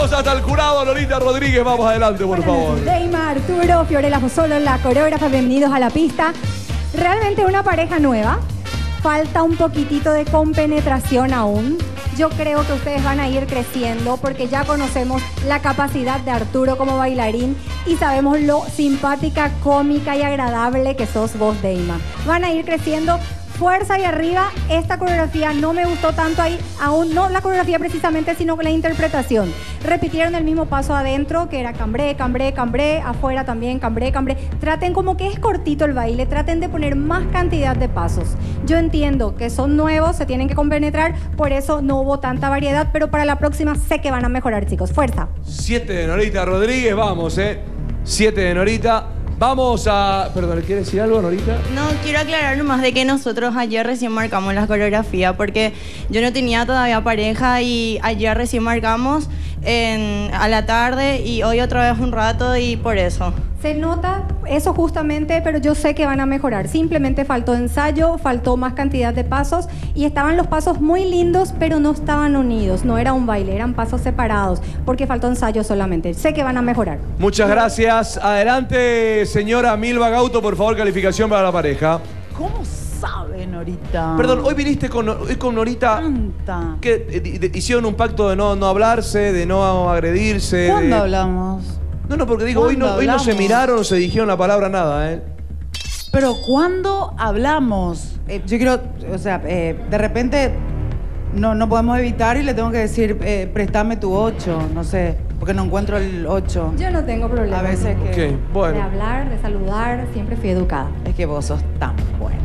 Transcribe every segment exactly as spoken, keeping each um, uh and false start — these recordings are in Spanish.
Vamos hasta el jurado, Lolita Rodríguez. Vamos adelante, por favor. Deima, Arturo, Fiorella Fossolo, la coreógrafa, bienvenidos a la pista. Realmente una pareja nueva. Falta un poquitito de compenetración aún. Yo creo que ustedes van a ir creciendo porque ya conocemos la capacidad de Arturo como bailarín y sabemos lo simpática, cómica y agradable que sos vos, Deima. Van a ir creciendo. Fuerza y arriba. Esta coreografía no me gustó tanto ahí, aún no la coreografía precisamente, sino la interpretación. Repitieron el mismo paso adentro, que era cambré, cambré, cambré, afuera también, cambré, cambré. Traten, como que es cortito el baile, traten de poner más cantidad de pasos. Yo entiendo que son nuevos, se tienen que compenetrar, por eso no hubo tanta variedad, pero para la próxima sé que van a mejorar, chicos. Fuerza. Siete de Norita Rodríguez, vamos, eh. Siete de Norita. Vamos a... Perdón, ¿quiere decir algo, Norita? No, quiero aclarar nomás de que nosotros ayer recién marcamos la coreografía porque yo no tenía todavía pareja y ayer recién marcamos en, a la tarde y hoy otra vez un rato y por eso. Se nota eso justamente, pero yo sé que van a mejorar. Simplemente faltó ensayo, faltó más cantidad de pasos y estaban los pasos muy lindos, pero no estaban unidos. No era un baile, eran pasos separados porque faltó ensayo solamente. Sé que van a mejorar. Muchas gracias. Adelante, señora Milva Gauto, por favor, calificación para la pareja. ¿Cómo sabe, Norita? Perdón, hoy viniste con, hoy con Norita. Canta. ¿Qué, de, de, hicieron un pacto de no, no hablarse, de no agredirse? ¿Cuándo de... hablamos? No, no, porque digo, hoy no, hoy no se miraron, no se dijeron la palabra nada, ¿eh? Pero ¿cuándo hablamos? Eh, yo quiero, o sea, eh, de repente no, no podemos evitar y le tengo que decir, eh, préstame tu ocho, no sé, porque no encuentro el ocho. Yo no tengo problema. A veces que... Okay, bueno. De hablar, de saludar, siempre fui educada. Es que vos sos tan buena.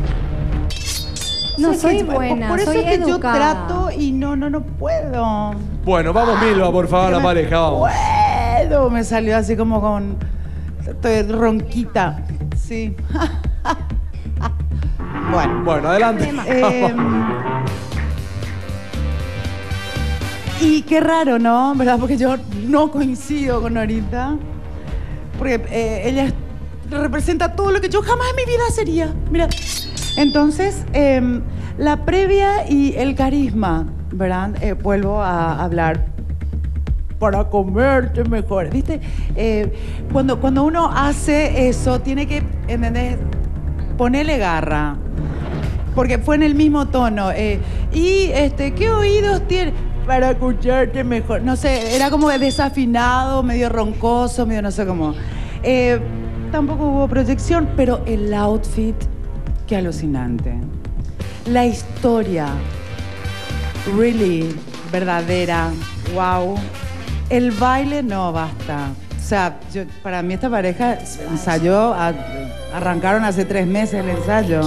No Sí, soy que- buena, Por eso soy es que educada. yo trato y no, no, no puedo. Bueno, vamos, Milva, por favor, a la Me pareja, vamos. puedo, me salió así como con... Estoy ronquita, sí. Bueno. Bueno, adelante. Eh, y qué raro, ¿no? ¿Verdad? Porque yo no coincido con Norita. Porque eh, ella es- representa todo lo que yo jamás en mi vida sería. Mira. Entonces, eh, la previa y el carisma, ¿verdad? Eh, vuelvo a hablar para comerte mejor, ¿viste? Eh, cuando, cuando uno hace eso, tiene que, ¿entendés? Ponerle garra. Porque fue en el mismo tono. Eh, y, este, ¿qué oídos tiene? Para escucharte mejor. No sé, era como desafinado, medio roncoso, medio no sé cómo. Eh, tampoco hubo proyección, pero el outfit, qué alucinante. La historia, really, verdadera, wow. El baile, no, basta. O sea, yo, para mí esta pareja ensayó, a- arrancaron hace tres meses el ensayo.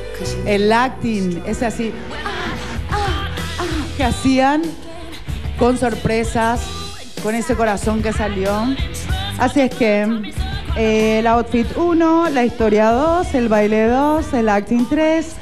El acting, es así, ah, ah, ah, que hacían con sorpresas, con ese corazón que salió. Así es que eh, el outfit uno, la historia dos, el baile dos, el acting tres,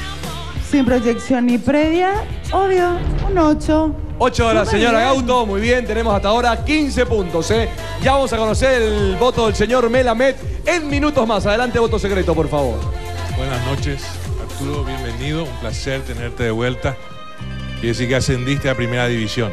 sin proyección ni previa, obvio, un ocho. ocho de la Súper señora bien. Gauto, muy bien, tenemos hasta ahora quince puntos, ¿eh? Ya vamos a conocer el voto del señor Melamed en minutos más. Adelante, voto secreto, por favor. Buenas noches, Arturo, bienvenido. Un placer tenerte de vuelta. Quiere decir que ascendiste a primera división.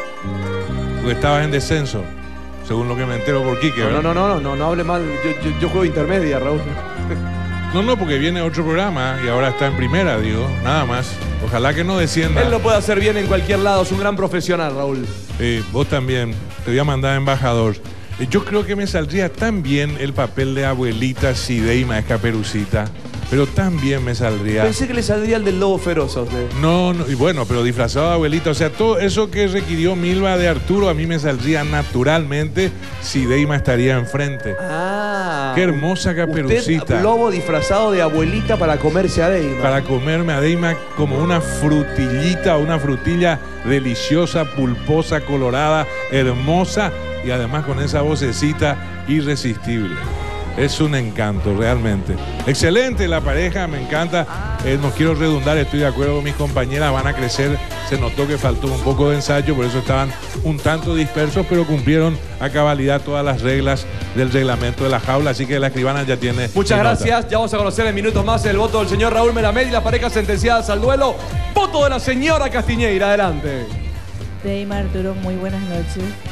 Porque estabas en descenso, según lo que me entero por Quique, No, ¿verdad? no, no, no, no, no hable mal. Yo, yo, yo juego intermedia, Raúl. No, no, porque viene otro programa y ahora está en primera, digo, nada más. Ojalá que no descienda. Él lo puede hacer bien en cualquier lado, es un gran profesional, Raúl. Eh, vos también, te voy a mandar embajador. Eh, yo creo que me saldría tan bien el papel de abuelita si Deima es Caperucita, pero tan bien me saldría. Pensé que le saldría el del lobo feroz a usted. No, no, y bueno, pero disfrazado de abuelita. O sea, todo eso que requirió Milva de Arturo a mí me saldría naturalmente si Deima estaría enfrente. Ah. Qué hermosa Caperucita. Usted, lobo disfrazado de abuelita para comerse a Deima. Para comerme a Deima como una frutillita, una frutilla deliciosa, pulposa, colorada, hermosa y además con esa vocecita irresistible. Es un encanto, realmente. Excelente la pareja, me encanta. Eh, no quiero redundar, estoy de acuerdo con mis compañeras, van a crecer. Se notó que faltó un poco de ensayo, por eso estaban un tanto dispersos, pero cumplieron a cabalidad todas las reglas del reglamento de la jaula, así que la escribana ya tiene... Muchas su nota. gracias. Ya vamos a conocer en minutos más el voto del señor Raúl Melamed y las parejas sentenciadas al duelo. Voto de la señora Castiñeira. Adelante. Deima, Arturo, muy buenas noches.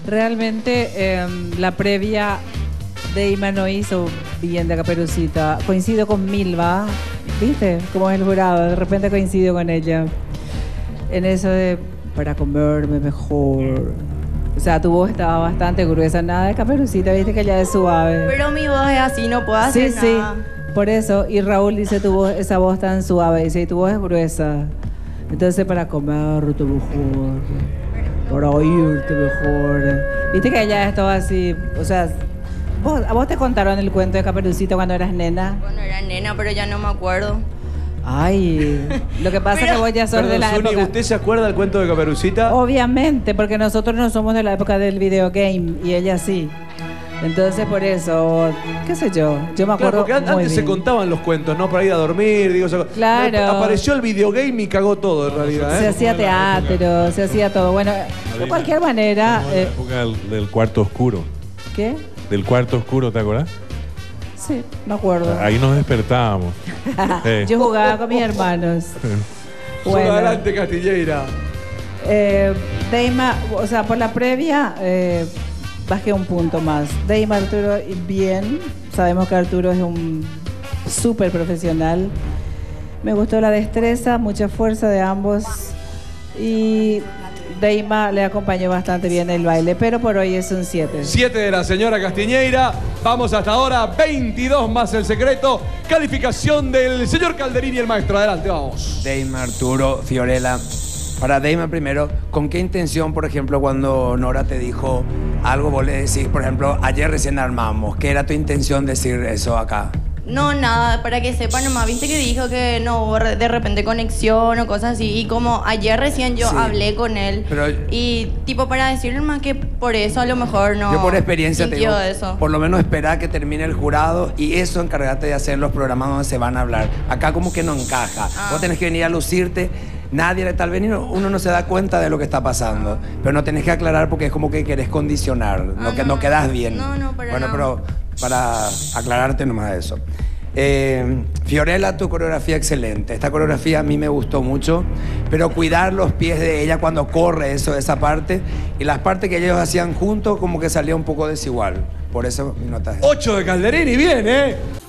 Realmente eh, la previa de Ima no hizo bien de Caperucita. Coincido con Milva, ¿viste? Como es el jurado, de repente coincido con ella. En eso de para comerme mejor. O sea, tu voz estaba bastante gruesa, nada de Caperucita, viste que ella es suave. Pero mi voz es así, no puedo Sí, hacer sí, nada. por eso. Y Raúl dice, tu voz, esa voz tan suave, dice, y tu voz es gruesa. Entonces, para comerte mejor, para oírte mejor. Viste que ella es todo así, o sea, ¿vos, ¿a vos te contaron el cuento de Caperucita cuando eras nena? Bueno, era nena, pero ya no me acuerdo. Ay, lo que pasa es Pero- que vos ya sos Perdón, de la Zuni, época... ¿usted se acuerda del cuento de Caperucita? Obviamente, porque nosotros no somos de la época del videogame y ella sí. Entonces, por eso, qué sé yo, yo me Claro, acuerdo porque an- muy antes se bien. contaban los cuentos, ¿no? Para ir a dormir, digo, o sea, Claro. apareció el videogame y cagó todo en realidad, Se ¿eh? hacía teatro, se hacía todo. Bueno, de cualquier manera... Como en la eh, época del, del cuarto oscuro. ¿Qué? Del cuarto oscuro, ¿te acuerdas? Sí, me acuerdo. Ahí nos despertábamos. Eh. Yo jugaba con mis hermanos. Solo Bueno, adelante, Castilleira. eh, Deima, o sea, por la previa eh, bajé un punto más. Deima, Arturo, bien. Sabemos que Arturo es un súper profesional. Me gustó la destreza, mucha fuerza de ambos. Y Deima le acompañó bastante bien el baile, pero por hoy es un siete. siete de la señora Castiñeira. Vamos hasta ahora, veintidós más el secreto. Calificación del señor Calderini y el maestro. Adelante, vamos. Deima, Arturo, Fiorella. Para Deima primero, ¿con qué intención, por ejemplo, cuando Nora te dijo algo, vos le decís, por ejemplo, ayer recién armamos? ¿Qué era tu intención decir eso acá? No, nada, para que sepan nomás, viste que dijo que no hubo re- de repente conexión o cosas así. Y como ayer recién yo Sí. hablé con él. Pero- y tipo para decirle más que por eso a lo mejor no. Yo por experiencia te sintió digo, eso. por lo menos espera que termine el jurado y eso encárgate de hacer en los programas donde se van a hablar. Acá como que no encaja. Ah. Vos tenés que venir a lucirte. Nadie, tal vez ni uno no se da cuenta de lo que está pasando. Pero no tenés que aclarar porque es como que querés condicionar. No, Ah, que no. no quedás bien. No, no, para Bueno, nada. pero para aclararte nomás eso. Eh, Fiorella, tu coreografía excelente. Esta coreografía a mí me gustó mucho, pero cuidar los pies de ella cuando corre, eso, esa parte, y las partes que ellos hacían juntos como que salía un poco desigual. Por eso mi nota es... ocho de Calderini, bien, ¿eh?